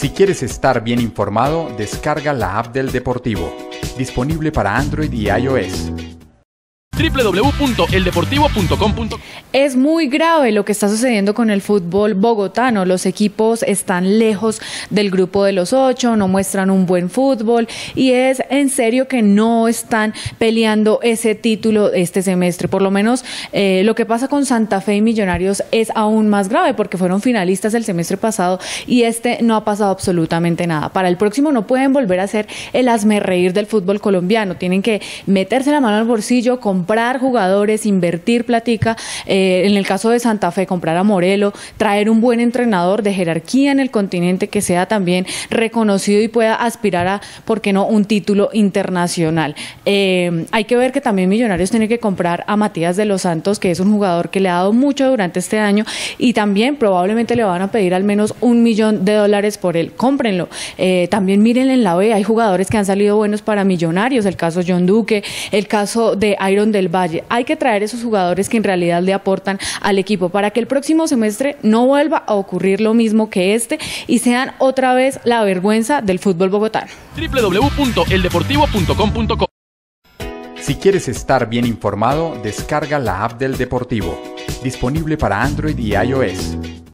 Si quieres estar bien informado, descarga la app del Deportivo, disponible para Android y iOS. www.eldeportivo.com. Es muy grave lo que está sucediendo con el fútbol bogotano. Los equipos están lejos del grupo de los 8, no muestran un buen fútbol y es en serio que no están peleando ese título este semestre. Por lo menos lo que pasa con Santa Fe y Millonarios es aún más grave porque fueron finalistas el semestre pasado y no ha pasado absolutamente nada. Para el próximo no pueden volver a ser el hazmerreír del fútbol colombiano. Tienen que meterse la mano al bolsillo, comprar jugadores, invertir platica, en el caso de Santa Fe comprar a Morelo, traer un buen entrenador de jerarquía en el continente que sea también reconocido y pueda aspirar a, ¿por qué no?, un título internacional. Hay que ver que también Millonarios tiene que comprar a Matías de los Santos, que es un jugador que le ha dado mucho durante este año y también probablemente le van a pedir al menos $1 millón por él. Cómprenlo. También miren en la B, hay jugadores que han salido buenos para Millonarios, el caso John Duque, el caso de Iron del Valle. Hay que traer esos jugadores que en realidad le aportan al equipo para que el próximo semestre no vuelva a ocurrir lo mismo que y sean otra vez la vergüenza del fútbol bogotano. www.eldeportivo.com. Si quieres estar bien informado, descarga la app del Deportivo, disponible para Android y iOS.